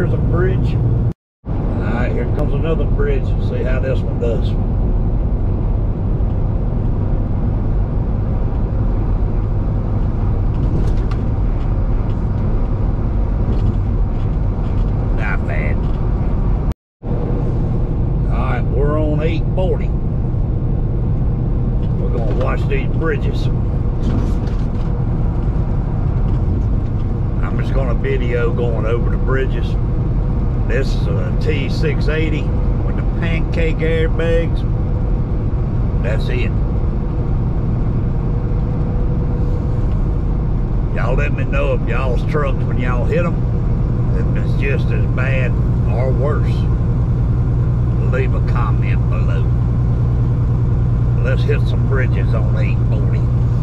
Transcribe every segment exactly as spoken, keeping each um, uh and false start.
there's a bridge. Alright, here comes another bridge. See how this one does. Not bad. Alright, we're on eight forty. We're gonna watch these bridges. I'm just gonna video going over the bridges. This is a T six eighty with the pancake airbags. That's it. Y'all let me know if y'all's trucks, when y'all hit them, if it's just as bad or worse. Leave a comment below. Let's hit some bridges on eight forty.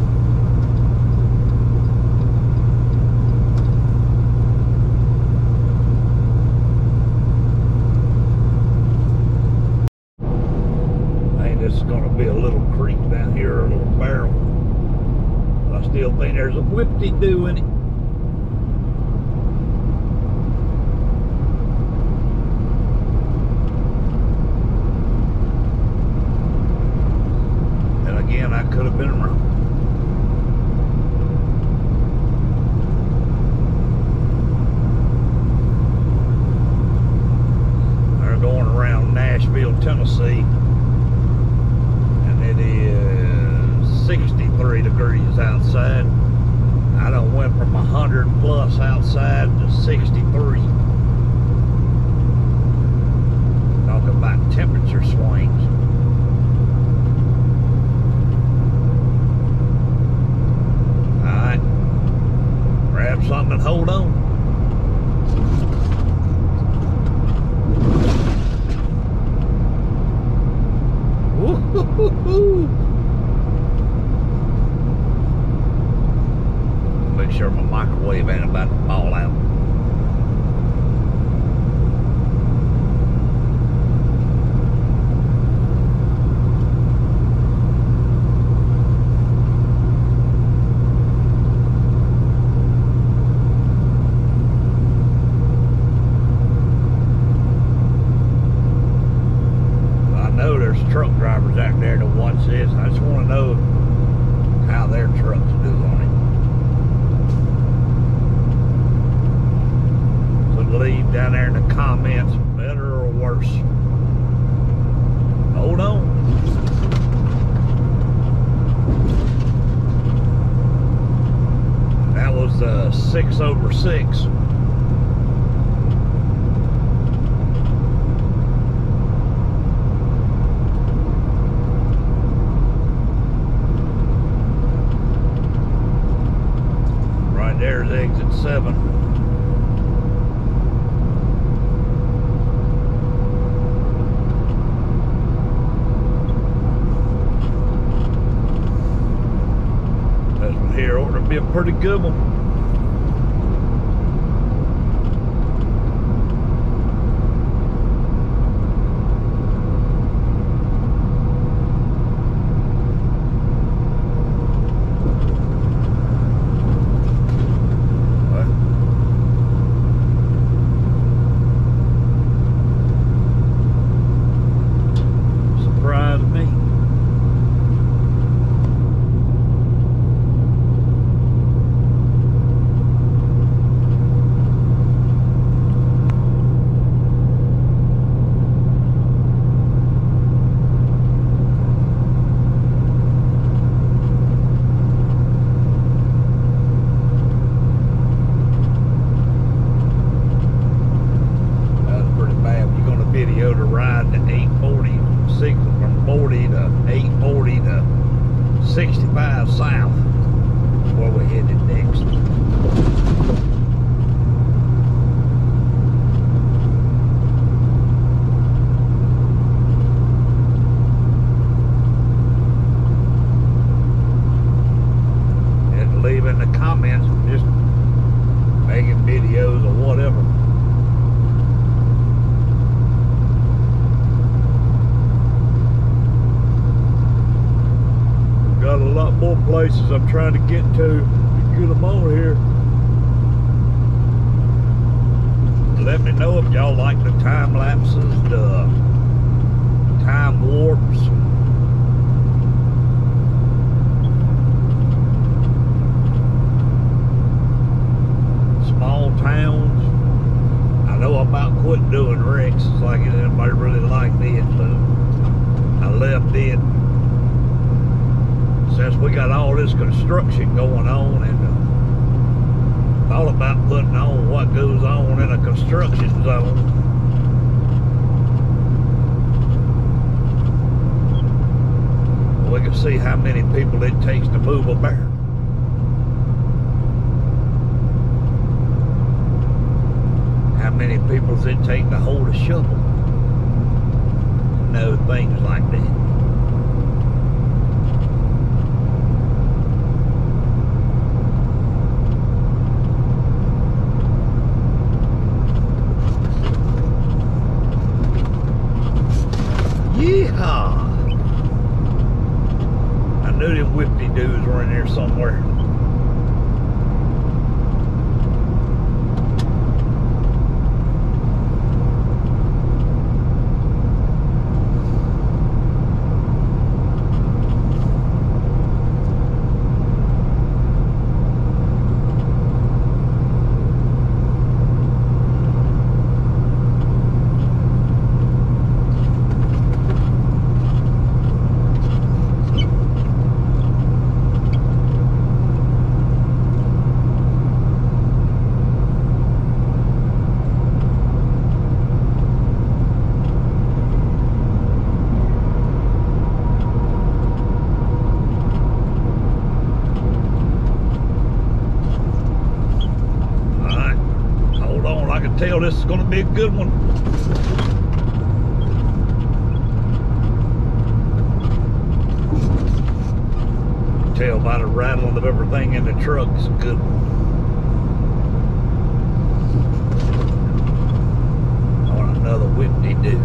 This is going to be a little creek down here, a little barrel. I still think there's a whip-de-doo in it. And again, I could have been wrong. They're going around Nashville, Tennessee. It is sixty-three degrees outside. I done went from one hundred plus outside to sixty-three. Talk about temperature swings. Alright. Grab something and hold on. Make sure my microwave ain't about to fall out. Truck drivers out there to watch this. I just want to know how their trucks do on it. So leave down there in the comments, better or worse. Hold on. That was uh, six over six. There's exit seven. This one here ought to be a pretty good one. Video to ride the eight forty, six, from forty to eight forty to sixty-five south, where we're headed next. And leave in the comments, just making videos or whatever. Got a lot more places I'm trying to get to to get them on here. Let me didn't know if y'all like the time lapses, the time warps. Small towns. I know I'm about quit doing wrecks. It's like anybody really liked it, so I left it. Since we got all this construction going on, and uh, it's all about putting on what goes on in a construction zone. We can see how many people it takes to move a barrel. How many people does it take to hold a shovel? You know, things like that. Yeehaw! I knew them whippity-doos were in there somewhere. Tell this is going to be a good one. Tell by the rattling of everything in the truck, it's a good one. I want another whip-de-doo.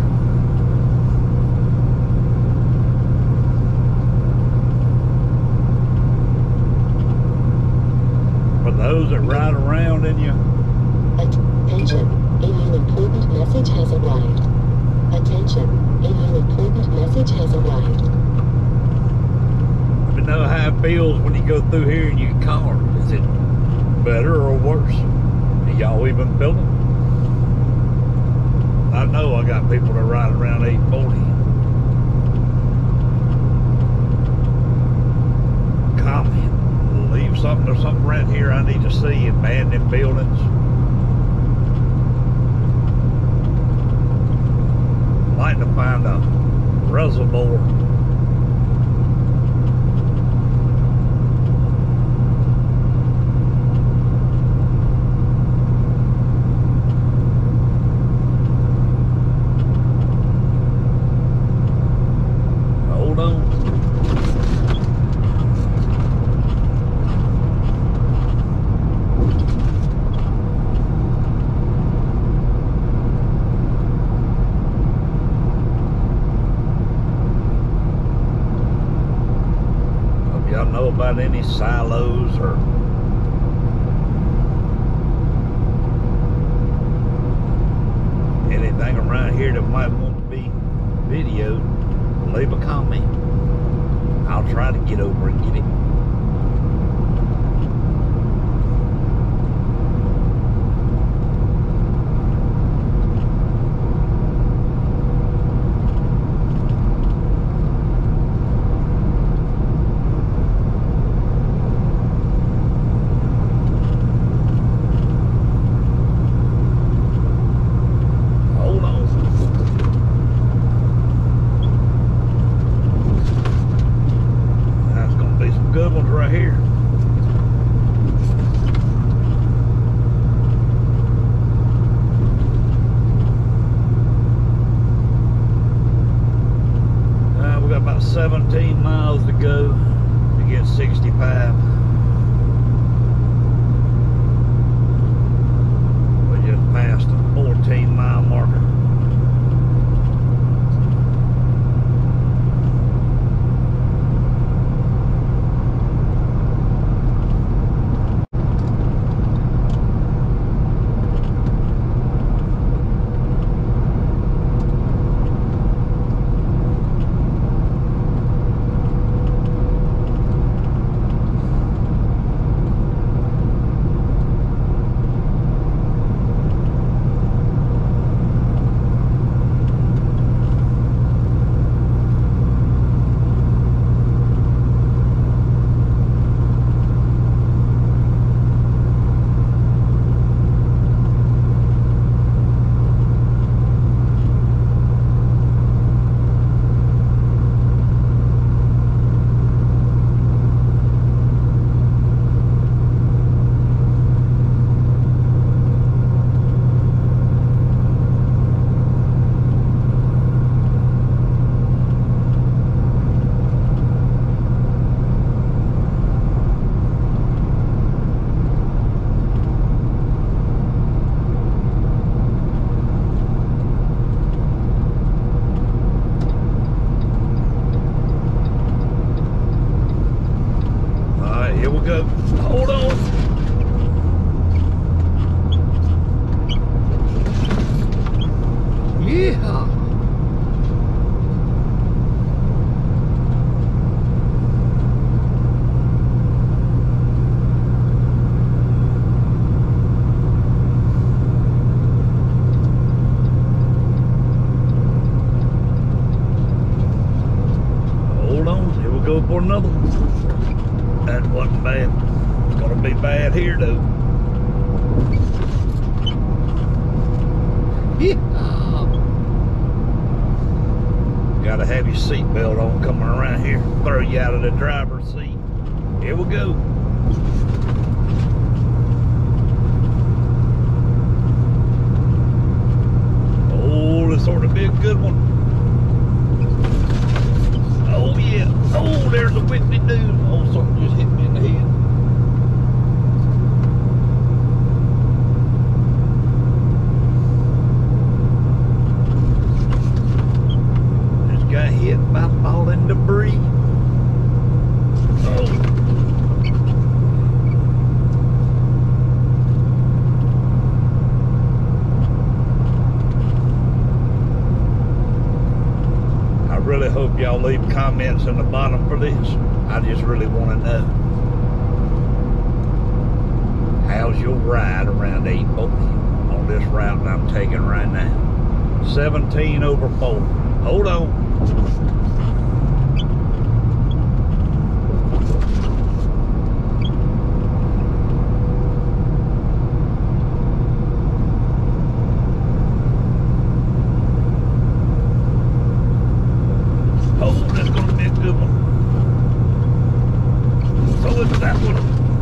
For those that ride around in you. Attention, a new important message has arrived. Attention, a new important message has arrived. Let me know how it feels when you go through here and you car. Is it better or worse? Do y'all even feel it? I know I got people that ride around eight forty. Comment. Leave something or something right here I need to see. Abandoned buildings. Like to find a reservoir. Hold on. Y'all know about any silos or anything around here that might want to be videoed? Leave a comment. I'll try to get over and get it. Good ones right here. Uh, we got about seventeen miles to go to get sixty-five. We just passed the fourteen mile marker. another one. That wasn't bad. It's gonna be bad here though. Yeah. Gotta have your seatbelt on coming around here. Throw you out of the driver's seat. Here we go. Oh, this ought to be a good one. Oh yeah. Oh, there's a whippy dude. Oh, something just hit me in the head. Got hit by falling debris. Oh. I really hope y'all leave comments in the bottom for this. I just really want to know. How's your ride around eight forty on this route that I'm taking right now? seventeen over four. Hold on. Oh, that's gonna be a good one. So it's that one.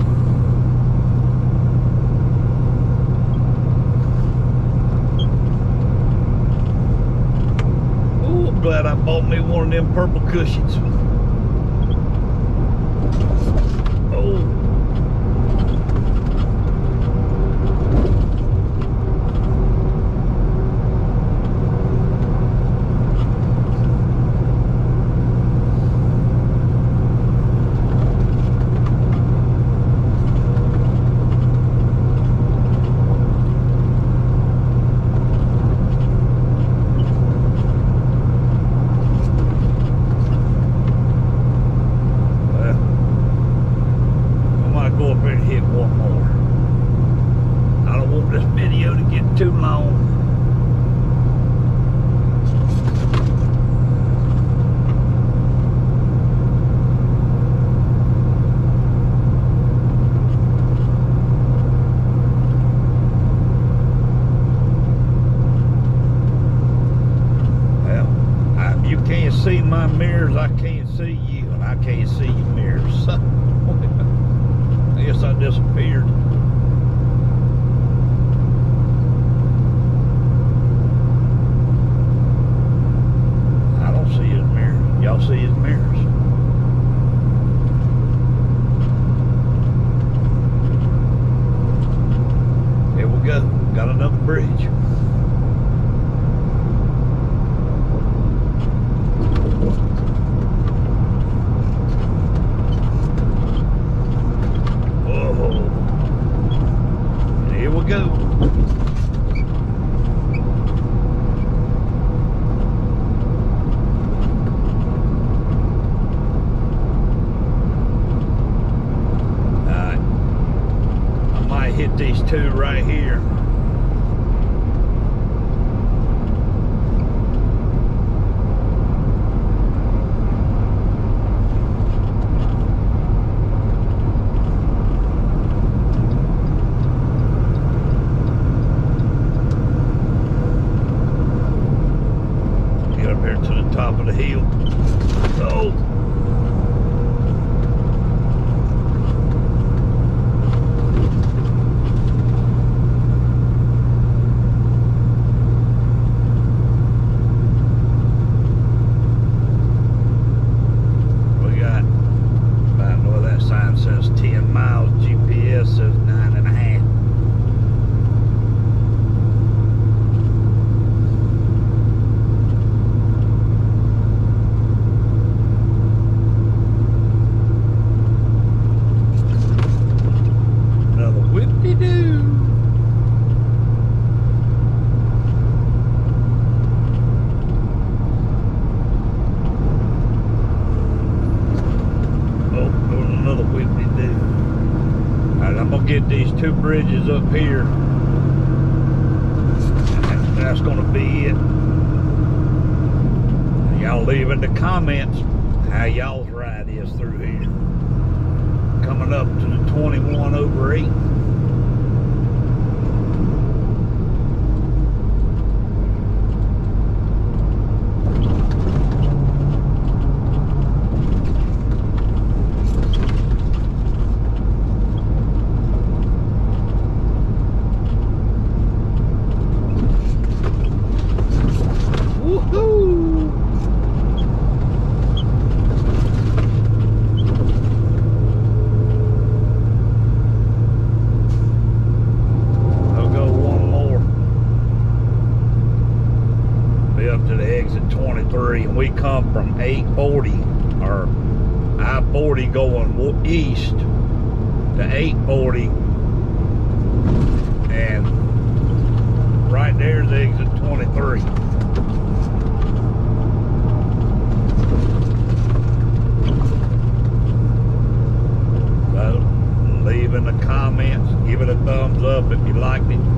Glad I bought me one of them purple cushions. Oh. Too long. Well, I, you can't see my mirrors, I can't see you, and I can't see your mirrors. I guess I disappeared. Y'all see his mirrors. Here we go. Got another bridge. Whoa. Here we go. Hit these two right here. Get up here to the top of the hill. Oh. Says ten miles, G P S says nine and a half. Another whip-de-doo. I'm gonna get these two bridges up here. And that's gonna be it. Y'all leave in the comments how y'all's ride is through coming up to the twenty-one over eight. And we come from eight forty or I forty going east to eight forty, and right there's exit twenty-three. So leave in the comments, give it a thumbs up if you liked it.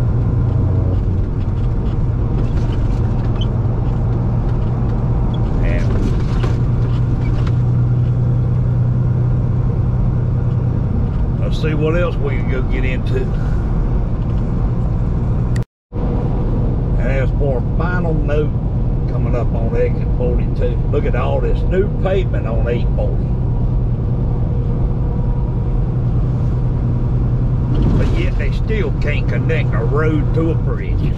See what else we can go get into. And as for a final note coming up on exit forty-two, look at all this new pavement on eight forty. But yet they still can't connect a road to a bridge.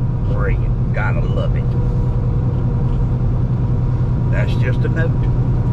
Brilliant, gotta love it. That's just a note.